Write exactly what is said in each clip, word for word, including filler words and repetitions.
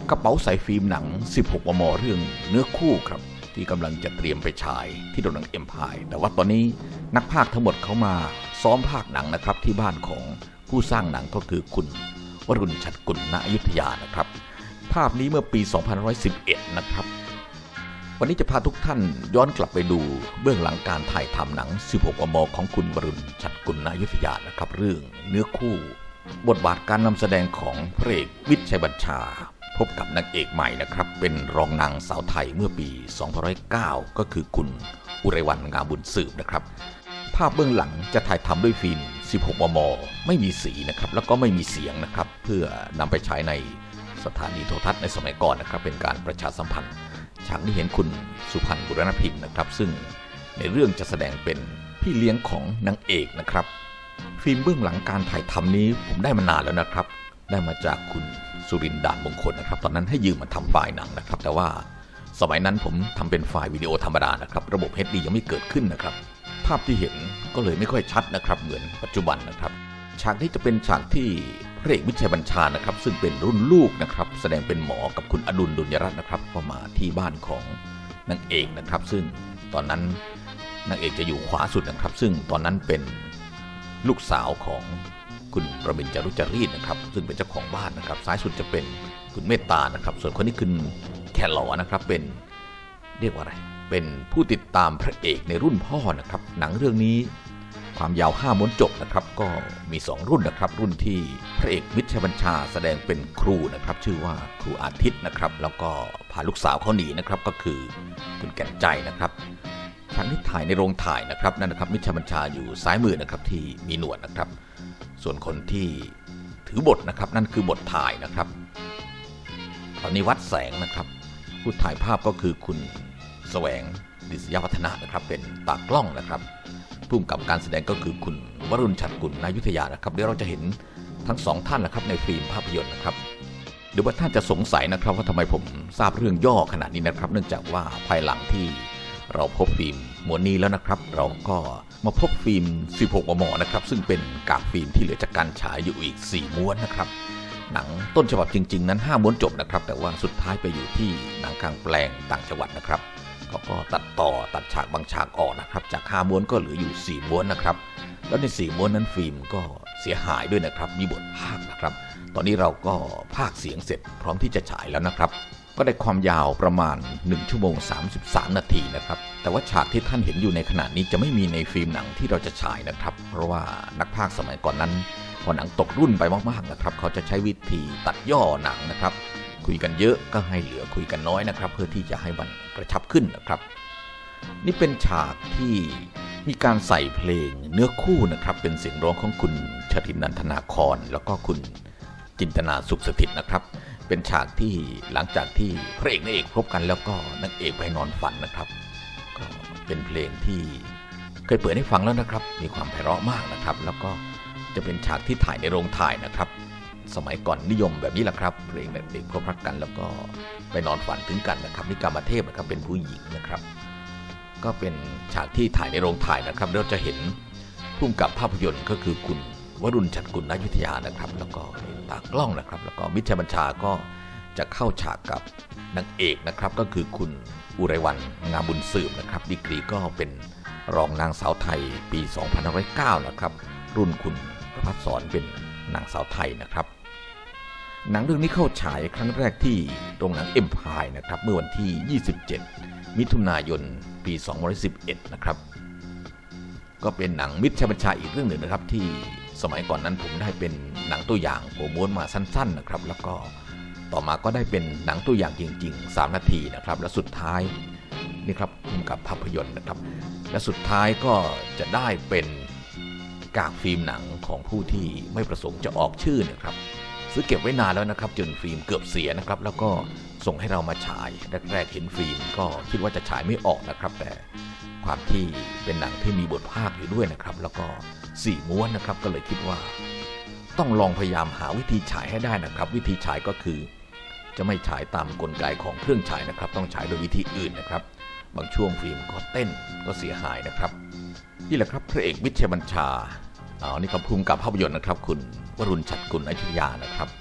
กระเป๋าใส่ฟิล์มหนังสิบหกมมเรื่องเนื้อคู่ครับที่กำลังจะเตรียมไปฉายที่โรงหนังเอ็มพายแต่ว่าตอนนี้นักพากย์ทั้งหมดเขามาซ้อมพากย์หนังนะครับที่บ้านของผู้สร้างหนังก็คือคุณวรุณ ฉัตรกุล ณ อยุธยานะครับภาพนี้เมื่อปี สองพันห้าร้อยสิบเอ็ด นะครับวันนี้จะพาทุกท่านย้อนกลับไปดูเบื้องหลังการถ่ายทำหนังสิบหกมมของคุณวรุณ ฉัตรกุล ณ อยุธยานะครับเรื่องเนื้อคู่บทบาทการนำแสดงของพระเอกวิทย์ ชัยบัญชาพบกับนางเอกใหม่นะครับเป็นรองนางสาวไทยเมื่อปี สองพันห้าร้อยเก้า ก็คือคุณอุไรวรรณ งามบุญสืบนะครับภาพเบื้องหลังจะถ่ายทำด้วยฟิล์มสิบหกมมไม่มีสีนะครับแล้วก็ไม่มีเสียงนะครับเพื่อนำไปฉายในสถานีโทรทัศน์ในสมัยก่อนนะครับเป็นการประชาสัมพันธ์ฉากนี้เห็นคุณสุพรรณ บุรณพิมพ์นะครับซึ่งในเรื่องจะแสดงเป็นพี่เลี้ยงของนางเอกนะครับฟิล์มเบื้องหลังการถ่ายทำนี้ผมได้มานานแล้วนะครับได้มาจากคุณสุรินทร์ ด่านมงคลนะครับตอนนั้นให้ยืมมาทำไฟล์หนังนะครับแต่ว่าสมัยนั้นผมทำเป็นไฟล์วิดีโอธรรมดานะครับระบบ เอช ดี ยังไม่เกิดขึ้นนะครับภาพที่เห็นก็เลยไม่ค่อยชัดนะครับเหมือนปัจจุบันนะครับฉากนี้จะเป็นฉากที่พระเอกวิทย์ ชัยบัญชานะครับซึ่งเป็นรุ่นลูกนะครับแสดงเป็นหมอกับคุณอดุล ดุลยรัตน์นะครับก็มาที่บ้านของนางเอกนะครับซึ่งตอนนั้นนางเอกจะอยู่ขวาสุดนะครับซึ่งตอนนั้นเป็นลูกสาวของคุณประมิน จารุจรีตนะครับซึ่งเป็นเจ้าของบ้านนะครับซ้ายสุดจะเป็นคุณเมตตานะครับส่วนคนนี้คือแคลอนะครับเป็นเรียกว่าอะไรเป็นผู้ติดตามพระเอกในรุ่นพ่อนะครับหนังเรื่องนี้ความยาวห้าม้วนจบนะครับก็มีสองรุ่นนะครับรุ่นที่พระเอกวิทย์ ชัยบัญชาแสดงเป็นครูนะครับชื่อว่าครูอาทิตย์นะครับแล้วก็พาลูกสาวเขาหนีนะครับก็คือคุณแก่นใจนะครับฉากนี้ถ่ายในโรงถ่ายนะครับนั่นนะครับวิทย์ ชัยบัญชาอยู่ซ้ายมือนะครับที่มีหนวดนะครับส่วนคนที่ถือบทนะครับนั่นคือบทถ่ายนะครับตอนนี้วัดแสงนะครับผู้ถ่ายภาพก็คือคุณแสวง ดิษยวัฒนะนะครับเป็นตากล้องนะครับผู้กำกับการแสดงก็คือคุณวรุณ ฉัตรกุล ณ อยุธยานะครับเดี๋ยวเราจะเห็นทั้งสองท่านนะครับในฟิล์มภาพยนตร์นะครับเดี๋ยวว่าท่านจะสงสัยนะครับว่าทำไมผมทราบเรื่องย่อขนาดนี้นะครับเนื่องจากว่าภายหลังที่เราพบฟิล์มม้วนนี้แล้วนะครับเราก็มาพบฟิล์มสิบหกมมนะครับซึ่งเป็นกากฟิล์มที่เหลือจากการฉายอยู่อีกสี่ม้วนนะครับหนังต้นฉบับจริงๆนั้นห้าม้วนจบนะครับแต่ว่าสุดท้ายไปอยู่ที่หนังกลางแปลงต่างจังหวัดนะครับเขาก็ตัดต่อตัดฉากบางฉากออกนะครับจากห้าม้วนก็เหลืออยู่สี่ม้วนนะครับแล้วในสี่ม้วนนั้นฟิล์มก็เสียหายด้วยนะครับมีบทพากย์นะครับตอนนี้เราก็พากย์เสียงเสร็จพร้อมที่จะฉายแล้วนะครับก็ได้ความยาวประมาณหนึ่งชั่วโมงสามสิบสามนาทีนะครับแต่ว่าฉากที่ท่านเห็นอยู่ในขณะนี้จะไม่มีในฟิล์มหนังที่เราจะฉายนะครับเพราะว่านักพากย์สมัยก่อนนั้นพอหนังตกรุ่นไปมากๆนะครับเขาจะใช้วิธีตัดย่อหนังนะครับคุยกันเยอะก็ให้เหลือคุยกันน้อยนะครับเพื่อที่จะให้มันกระชับขึ้นนะครับนี่เป็นฉากที่มีการใส่เพลงเนื้อคู่นะครับเป็นเสียงร้องของคุณชทิน นันทนาครแล้วก็คุณจินตนา สุขสถิตนะครับเป็นฉากที่หลังจากที่พระเอกนางเอกพบกันแล้วก็นางเอกไปนอนฝันนะครับก็เป็นเพลงที่เคยเปิดให้ฟังแล้วนะครับมีความไพเราะมากนะครับแล้วก็จะเป็นฉากที่ถ่ายในโรงถ่ายนะครับสมัยก่อนนิยมแบบนี้แหละครับเพลงเด็กพบรักกันแล้วก็ไปนอนฝันถึงกันนะครับนิกามเทพนะครับเป็นผู้หญิงนะครับก็เป็นฉากที่ถ่ายในโรงถ่ายนะครับเราจะเห็นผู้กำกับภาพยนตร์ก็คือคุณวรุณ ฉัตรกุล ณ อยุธยานะครับแล้วก็ตากล้องนะครับแล้วก็วิทย์ ชัยบัญชาก็จะเข้าฉากกับนางเอกนะครับก็คือคุณอุไรวรรณ งามบุญสืบนะครับดีกรีก็เป็นรองนางสาวไทยปี สองพันห้าร้อยเก้า นะครับรุ่นคุณประภัสสรเป็นนางสาวไทยนะครับหนังเรื่องนี้เข้าฉายครั้งแรกที่โรงหนังเอ็มพายนะครับเมื่อวันที่ยี่สิบเจ็ดมิถุนายนปีสองพันสิบเอ็ดนะครับก็เป็นหนังวิทย์ ชัยบัญชาอีกเรื่องหนึ่งนะครับที่สมัยก่อนนั้นผมได้เป็นหนังตัวอย่างโปรโมทมาสั้นๆนะครับแล้วก็ต่อมาก็ได้เป็นหนังตัวอย่างจริงๆสามนาทีนะครับและสุดท้ายนี่ครับพุ่มกับภาพยนตร์นะครับและสุดท้ายก็จะได้เป็นกากฟิล์มหนังของผู้ที่ไม่ประสงค์จะออกชื่อนะครับซื้อเก็บไว้นานแล้วนะครับจนฟิล์มเกือบเสียนะครับแล้วก็ส่งให้เรามาฉายแรกๆเห็นฟิล์มก็คิดว่าจะฉายไม่ออกนะครับแต่ความที่เป็นหนังที่มีบทพากย์อยู่ด้วยนะครับแล้วก็สี่ม้วนนะครับก็เลยคิดว่าต้องลองพยายามหาวิธีฉายให้ได้นะครับวิธีฉายก็คือจะไม่ฉายตามกลไกของเครื่องฉายนะครับต้องฉายโดยวิธีอื่นนะครับบางช่วงฟิล์มก็เต้นก็เสียหายนะครับนี่แหละครับพระเอกวิทย์ ชัยบัญชาอ๋อนี่ก็ภูมิกับภาพยนตร์นะครับคุณวรุณ ฉัตรกุล อยุธยานะครับข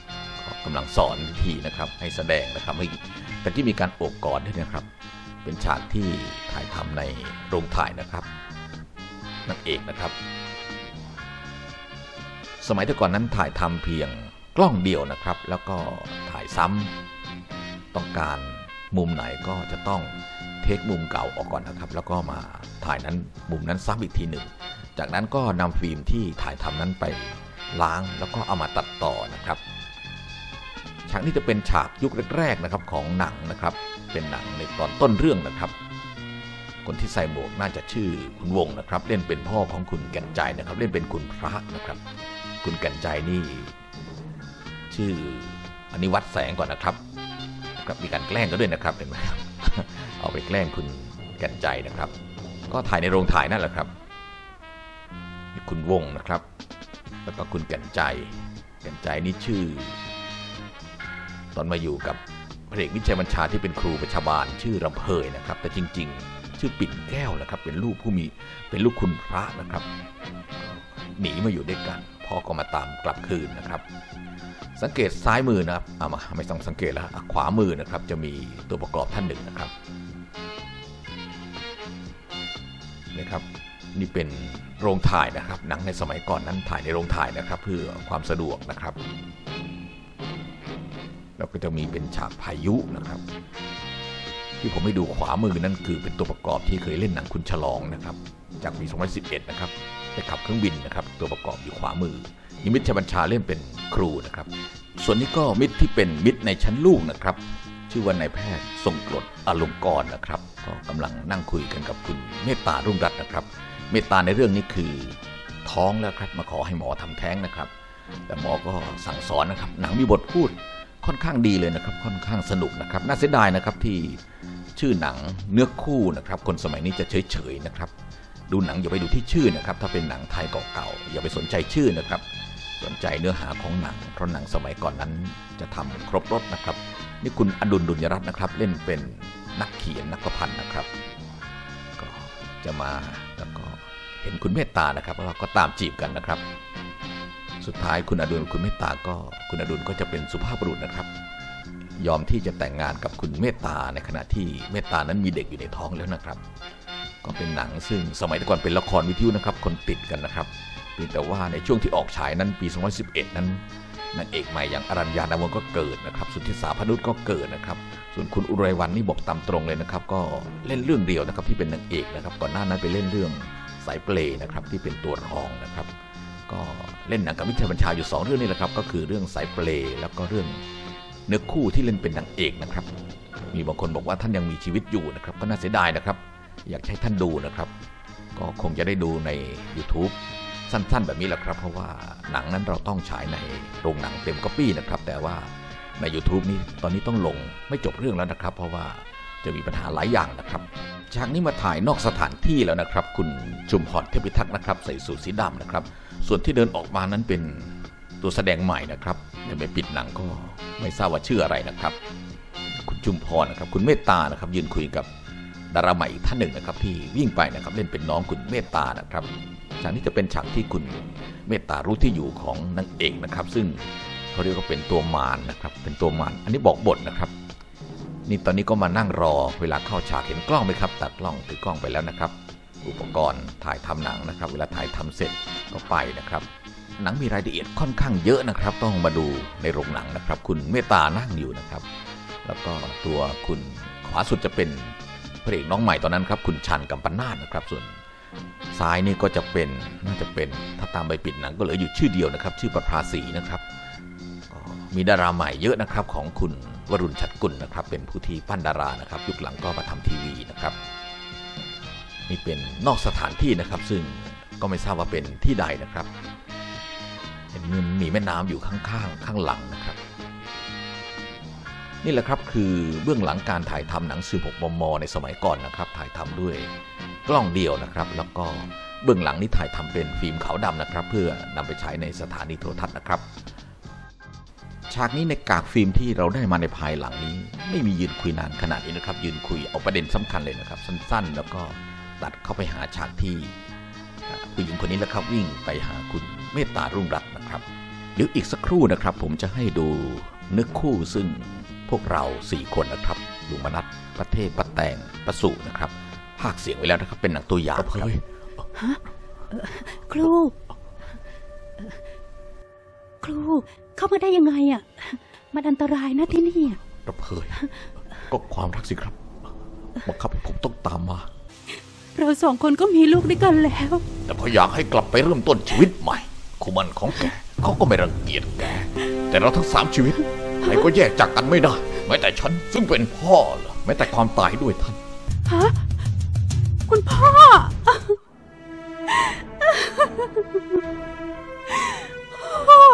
กำลังสอนวิธีนะครับให้แสดงนะครับให้แต่ที่มีการโอบกอดด้วยนะครับเป็นฉากที่ถ่ายทำในโรงถ่ายนะครับนางเอกนะครับสมัยแต่ก่อนนั้นถ่ายทำเพียงกล้องเดียวนะครับแล้วก็ถ่ายซ้ำต้องการมุมไหนก็จะต้องเทคมุมเก่าออกก่อนนะครับแล้วก็มาถ่ายนั้นมุมนั้นซ้ำอีกทีหนึ่งจากนั้นก็นำฟิล์มที่ถ่ายทำนั้นไปล้างแล้วก็เอามาตัดต่อนะครับฉากนี้จะเป็นฉากยุคแรกๆนะครับของหนังนะครับเป็นหนังในตอนต้นเรื่องนะครับคนที่ใส่หมวกน่าจะชื่อคุณวงนะครับเล่นเป็นพ่อของคุณแก่นใจนะครับเล่นเป็นคุณพระนะครับคุณแก่นใจนี่ชื่ออนิวัฒน์แสงก่อนนะครับมีการแกล้งก็ด้วยนะครับเห็นไหมครับเอาไปแกล้งคุณแก่นใจนะครับก็ถ่ายในโรงถ่ายนั่นแหละครับมีคุณวงนะครับแล้วก็คุณแก่นใจแก่นใจนี่ชื่อตอนมาอยู่กับพระเอกวิชัยบัญชาที่เป็นครูประชาบาลชื่อรำเพยนะครับแต่จริงๆชื่อปิ่นแก้วนะครับเป็นลูกผู้มีเป็นลูกคุณพระนะครับหนีมาอยู่ด้วยกันพ่อก็มาตามกลับคืนนะครับสังเกตซ้ายมือนะครับเอามาไม่ต้องสังเกตแล้วขวามือนะครับจะมีตัวประกอบท่านหนึ่งนะครับนี่ครับนี่เป็นโรงถ่ายนะครับหนังในสมัยก่อนนั้นถ่ายในโรงถ่ายนะครับเพื่อความสะดวกนะครับแล้วก็จะมีเป็นฉากพายุนะครับที่ผมให้ดูขวามือนั่นคือเป็นตัวประกอบที่เคยเล่นหนังคุณฉลองนะครับจากปีสองพันสิบเอ็ดนะครับไปขับเครื่องบินนะครับตัวประกอบอยู่ขวามือนิมิตชัยบัญชาเล่นเป็นครูนะครับส่วนนี้ก็มิตรที่เป็นมิตรในชั้นลูกนะครับชื่อว่านายแพทย์ทรงกรดอลงกรณ์นะครับก็กำลังนั่งคุยกันกับคุณเมตตารุ่งรัตน์นะครับเมตตาในเรื่องนี้คือท้องแล้วครับมาขอให้หมอทำแท้งนะครับแต่หมอก็สั่งสอนนะครับหนังมีบทพูดค่อนข้างดีเลยนะครับค่อนข้างสนุกนะครับน่าเสียดายนะครับที่ชื่อหนังเนื้อคู่นะครับคนสมัยนี้จะเฉยๆนะครับดูหนังอย่าไปดูที่ชื่อนะครับถ้าเป็นหนังไทยเก่าๆอย่าไปสนใจชื่อนะครับสนใจเนื้อหาของหนังเพราะหนังสมัยก่อนนั้นจะทำครบรสนะครับนี่คุณอดุลดุลยรัตน์นะครับเล่นเป็นนักเขียนนักประพันธ์นะครับก็จะมาแล้วก็เห็นคุณเมตตานะครับแล้วเราก็ตามจีบกันนะครับสุดท้ายคุณอดุลคุณเมตตาก็คุณอดุลก็จะเป็นสุภาพบุรุษนะครับยอมที่จะแต่งงานกับคุณเมตตาในขณะที่เมตตานั้นมีเด็กอยู่ในท้องแล้วนะครับก็เป็นหนังซึ่งสมัยก่อนเป็นละครวิทยุนะครับคนติดกันนะครับแต่ว่าในช่วงที่ออกฉายนั้นปีสองพันสิบเอ็ดนั้นนางเอกใหม่อย่างอรัญญานามนก็เกิดนะครับสุทธิสาพนุชก็เกิดนะครับส่วนคุณอุไรวรรณนี่บอกตามตรงเลยนะครับก็เล่นเรื่องเดียวนะครับที่เป็นนางเอกนะครับก่อนหน้านั้นไปเล่นเรื่องสายเปลนะครับที่เป็นตัวรองนะครับก็เล่นหนังกับวิชัยบัญชาอยู่สองเรื่องนี่แหละครับก็คือเรื่องสายเปลแล้วก็เรื่องเนื้อคู่ที่เล่นเป็นนางเอกนะครับมีบางคนบอกว่าท่านยังมีชีวิตอยู่นะครับก็น่าเสียดายนะครับอยากให้ท่านดูนะครับก็คงจะได้ดูใน YouTubeสั้นๆแบบนี้แหละครับเพราะว่าหนังนั้นเราต้องฉายในโรงหนังเต็มก๊อปปี้นะครับแต่ว่าใน YouTube นี้ตอนนี้ต้องลงไม่จบเรื่องแล้วนะครับเพราะว่าจะมีปัญหาหลายอย่างนะครับฉากนี้มาถ่ายนอกสถานที่แล้วนะครับคุณชุมพรเทพพิทักษ์นะครับใส่สูทสีดำนะครับส่วนที่เดินออกมานั้นเป็นตัวแสดงใหม่นะครับยังไม่ปิดหนังก็ไม่ทราบว่าชื่ออะไรนะครับคุณชุมพรนะครับคุณเมตตานะครับยืนคุยกับดาราใหม่อีกท่านหนึ่งนะครับที่วิ่งไปนะครับเล่นเป็นน้องคุณเมตตานะครับฉากนี้จะเป็นฉากที่คุณเมตตารู้ที่อยู่ของนางเอกนะครับซึ่งเขาเรียกว่าเป็นตัวมารนะครับเป็นตัวมารอันนี้บอกบทนะครับนี่ตอนนี้ก็มานั่งรอเวลาเข้าฉากเห็นกล้องไหมครับตัดกล้องถือกล้องไปแล้วนะครับอุปกรณ์ถ่ายทำหนังนะครับเวลาถ่ายทำเสร็จก็ไปนะครับหนังมีรายละเอียดค่อนข้างเยอะนะครับต้องมาดูในโรงหนังนะครับคุณเมตตานั่งอยู่นะครับแล้วก็ตัวคุณขวาสุดจะเป็นพระเอกน้องใหม่ตอนนั้นครับคุณชันกัมปนาทนะครับส่วนซ้ายนี่ก็จะเป็นน่าจะเป็นถ้าตามใบปิดหนังก็เหลืออยู่ชื่อเดียวนะครับชื่อประภาสีนะครับมีดาราใหม่เยอะนะครับของคุณวรุณชัดกุลนะครับเป็นผู้ที่ปั้นดารานะครับยุคหลังก็มาทำทีวีนะครับนี่เป็นนอกสถานที่นะครับซึ่งก็ไม่ทราบว่าเป็นที่ใดนะครับเห็นมันมีแม่น้ำอยู่ข้างๆข้างหลังนะครับนี่แหละครับคือเบื้องหลังการถ่ายทำหนังสิบหกมมในสมัยก่อนนะครับถ่ายทำด้วยกล้องเดียวนะครับแล้วก็เบื้องหลังนี้ถ่ายทำเป็นฟิล์มขาวดำนะครับเพื่อนำไปใช้ในสถานีโทรทัศน์นะครับฉากนี้ในกากฟิล์มที่เราได้มาในภายหลังนี้ไม่มียืนคุยนานขนาดนี้นะครับยืนคุยเอาประเด็นสำคัญเลยนะครับสั้นๆแล้วก็ตัดเข้าไปหาฉากที่ผู้หญิงคนนี้แหละครับวิ่งไปหาคุณเมตตารุ่งรัตน์นะครับเดี๋ยวอีกสักครู่นะครับผมจะให้ดูเนื้อคู่ซึ่งพวกเราสี่คนนะครับลุงมนัสประเทศประแตงประสุนะครับภาคเสียงไว้แล้วนะครับเป็นหนังตัวอย่างครับฮะครูครูเข้ามาได้ยังไงอ่ะมันอันตรายนะที่นี่ระเพยก็ความรักสิครับบังคับให้ผมต้องตามมาเราสองคนก็มีลูกด้วยกันแล้วแต่พออยากให้กลับไปเริ่มต้นชีวิตใหม่คู่มั่นของแกเขาก็ไม่รังเกียจแกแต่เราทั้งสามชีวิตใครก็แยกจากกันไม่ได้แม้แต่ฉันซึ่งเป็นพ่อเหรอแม้แต่ความตายด้วยท่านฮะคุณพ่อพ่อ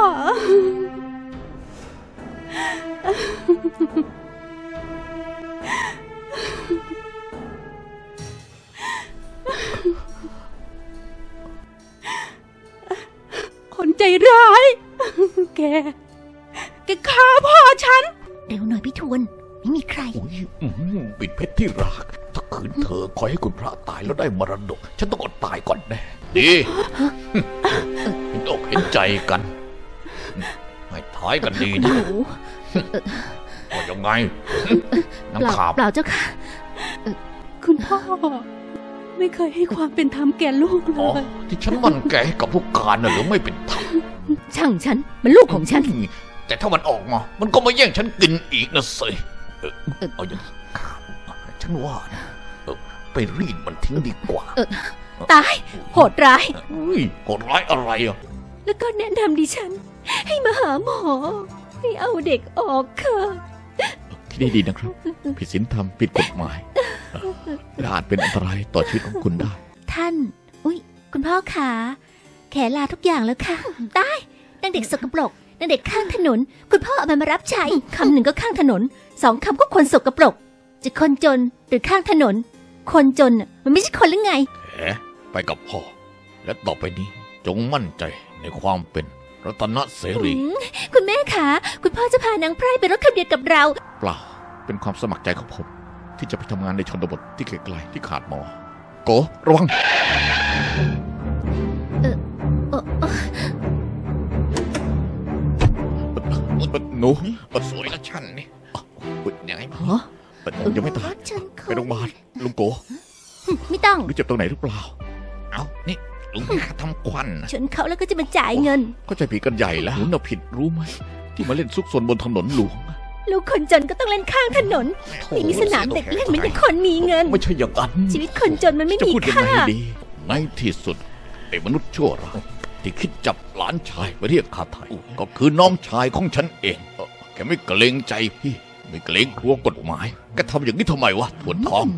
คนใจร้ายแกแกฆ่าพ่อฉันเร็วหน่อยพี่ทวนไม่มีใครปิดเพชรที่รักถ้าขืนเธอคอยให้คุณพระตายแล้วได้มรดกฉันต้องอดตายก่อนแน่ดีเห็นอกเห็นใจกันให้ท้ายกันดีนะว่ายังไงน้ำขาบเปล่าเจ้าค่ะคุณพ่อไม่เคยให้ความเป็นธรรมแก่ลูกเลยที่ฉันมันแก่ให้กับผู้การน่ะหรือไม่เป็นธรรมช่างฉันมันลูกของฉันแต่ถ้ามันออกมามันก็มาแย่งฉันกินอีกนะสิเอาอย่างนี้ฉันว่าไปรีดมันทิ้งดีกว่าตายโหดร้ายโหดร้ายอะไรอ่ะแล้วก็แนะนำดิฉันให้มาหาหมอให้เอาเด็กออกค่ะคิดดีๆนะครับผิดศีลธรรมผิดกฎหมายและอาจเป็นอันตรายต่อชีวิตของคุณได้ท่านอุ้ยคุณพ่อขาแขลาทุกอย่างแล้วค่ะตายนางเด็กสกปรกนางเด็กข้างถนนคุณพ่อเอามันมารับใช้คำหนึ่งก็ข้างถนนสองคำก็คนสกปรกจะคนจนหรือข้างถนนคนจนมันไม่ใช่คนหรือไงแหมไปกับพ่อและต่อไปนี้จงมั่นใจในความเป็นรัตนเสรีคุณแม่ขาคุณพ่อจะพานางไพร่ไปรถคันเดียวกับเราเปล่าเป็นความสมัครใจของผมที่จะไปทำงานในชนบทที่ไกลๆที่ขาดหมอโกระวังหนูสวยนะฉันนี่ยังไงพ่อยังไม่ตายไปโรงพยาบาลลุงโกไม่ต้องรู้เจ็บตรงไหนหรือเปล่าเอ้านี่ลุงแค่ทำควันชนเขาแล้วก็จะมาจ่ายเงินเข้าใจผิดกันใหญ่แล้วหนูน่ะผิดรู้ไหมที่มาเล่นซุกซนบนถนนหลวงลูกคนจนก็ต้องเล่นข้างถนนไม่มีสนามเด็กเล่นเหมือนกับคนมีเงินไม่ใช่อย่างนั้นชีวิตคนจนมันไม่มีค่าดีในที่สุดไอ้มนุษย์ชั่วร้ายที่คิดจับหลานชายไปเรียกค่าไถ่ก็คือน้องชายของฉันเองแกไม่เกรงใจพี่ไม่เกรงกลัวกฎหมายแกทำอย่างนี้ทำไมวะทวนทอง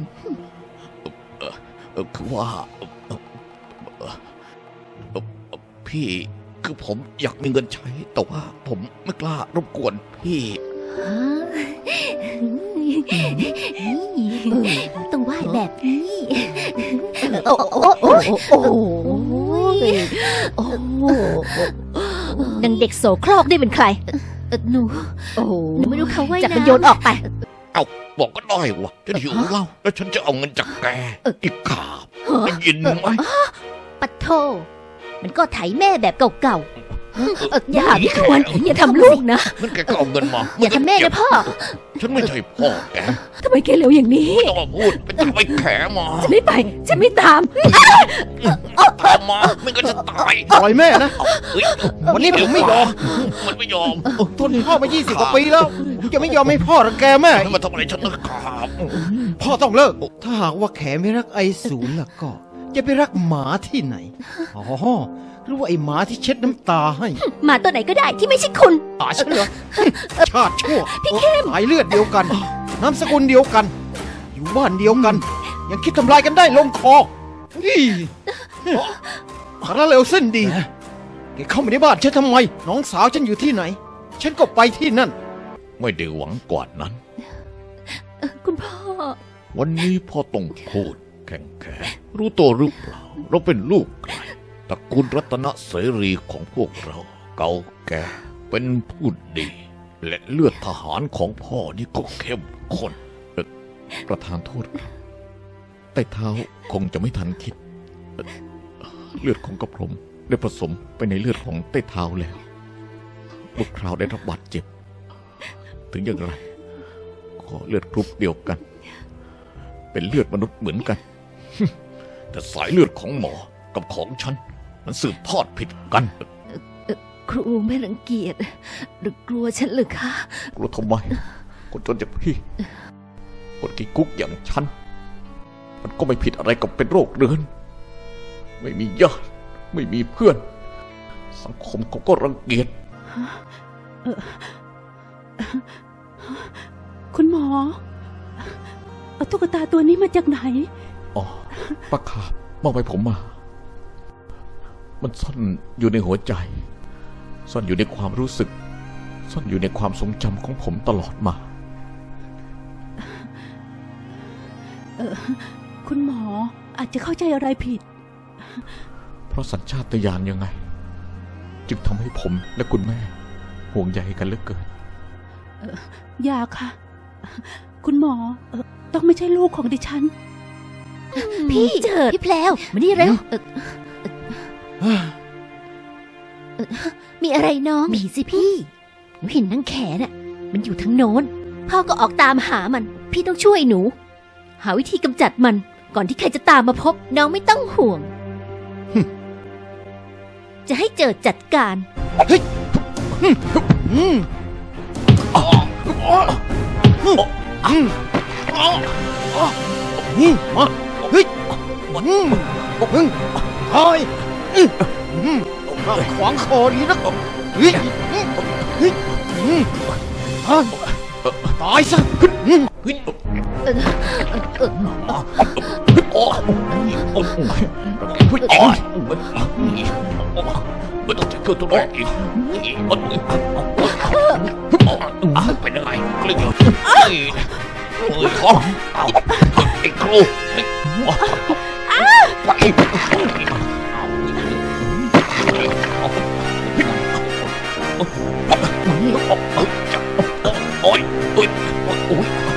คือว่าพี่คือผมอยากมีเงินใช้แต่ว่าผมไม่กล้ารบกวนพี่ต้องไหว้แบบนี้โอ้โอ้โอ้โอ้โอ้นางเด็กโสโครกได้เป็นใครหนูหนูไม่รู้เขาว่าจับมันโยนออกไปเอาบอกก็ได้วะฉันหิวเหล้าแล้วฉันจะเอาเงินจากแกอีกขาบได้ยินไหมปัดโทมันก็ไถแม่แบบเก่าๆอย่าพี่ทวนอย่าทำลูกนะมันแกก็เอาเงินมาอย่าทำแม่นะพ่อฉันไม่ใช่พ่อแกทำไมแกเร็วอย่างนี้ไม่ต้องมาพูดไปตามไอ้แขมาฉันไม่ไปฉันไม่ตามตามมาไม่ก็จะตายปล่อยแม่นะวันนี้ผมไม่ยอมมันไม่ยอมทนพ่อมายี่สิบกว่าปีแล้วผมจะไม่ยอมให้พ่อรังแกแม่มาทำอะไรฉันนะครับพ่อต้องเลิกถ้าหากว่าแขไม่รักไอศูนย์ล่ะก็จะไปรักหมาที่ไหนอ๋อหรือว่าไอหมาที่เช็ดน้ำตาให้หมาตัวไหนก็ได้ที่ไม่ใช่คุณอ๋อใช่เหรอชาติชั่วพี่เข้มสายเลือดเดียวกันนามสกุลเดียวกันอยู่บ้านเดียวกันยังคิดทำลายกันได้ลงคอนี่สารเลวเส้นดีแกเข้ามาในบ้านฉันทำไมน้องสาวฉันอยู่ที่ไหนฉันก็ไปที่นั่นไม่ได้หวังกว่านั้นคุณพ่อวันนี้พ่อต้องพูดแข็งแข็งรู้ตัวหรือเปล่าเราเป็นลูกใครตระกูลรัตนเสรีของพวกเราเก่าแก่เป็นผู้ดีและเลือดทหารของพ่อนี่ก็เข้มข้นประธานโทษครับใต้เท้าคงจะไม่ทันคิดเลือดของกระผมได้ผสมไปในเลือดของใต้เท้าแล้วลูกคราวได้รับบาดเจ็บถึงอย่างไรก็เลือดกรุ๊ปเดียวกัน เป็นเลือดมนุษย์เหมือนกัน แต่สายเลือดของหมอกับของฉันมันสืบทอดผิดกันครูไม่รังเกียจหรือกลัวฉันหรือคะกลัวทำไมคนจนอย่างพี่คนกินกุ๊กอย่างฉันมันก็ไม่ผิดอะไรกับเป็นโรคเรื้อนไม่มีญาติไม่มีเพื่อนสังคมเขาก็รังเกียจคุณหมอ เอาตุ๊กตาตัวนี้มาจากไหนอ๋อป้าขาบมอบให้ผมมามันซ่อนอยู่ในหัวใจซ่อนอยู่ในความรู้สึกซ่อนอยู่ในความทรงจำของผมตลอดมาเออคุณหมออาจจะเข้าใจอะไรผิดเพราะสัญชาตญาณยังไงจึงทำให้ผมและคุณแม่ห่วงใยกันเหลือเกินเอออย่าค่ะ คุณหมอเออต้องไม่ใช่ลูกของดิฉันพี่เจิดพี่แพลวมานี่เร็วเอ่อมีอะไรน้องมีสิพี่หนูเห็นนางแขน่ะมันอยู่ทางโน้นพ่อก็ออกตามหามันพี่ต้องช่วยหนูหาวิธีกำจัดมันก่อนที่ใครจะตามมาพบน้องไม่ต้องห่วง จะให้เจิดจัดการเฮ้ยอืมอ๋ออืมอืมอืมมาเฮ้ยอืมพึ่งตายอืมอืมข้าขวางคอดีนะเฮ้ยอืมเฮ้ยอืมตายตายซะอืมเฮ้ยโอ้โอ้โอ้ไม่ต้องจะเกิดตัวร้องอีกเป็นยังไงเรื่องมือท้องไอ้ครูไปโอ้ยโอ้ยโอ้ย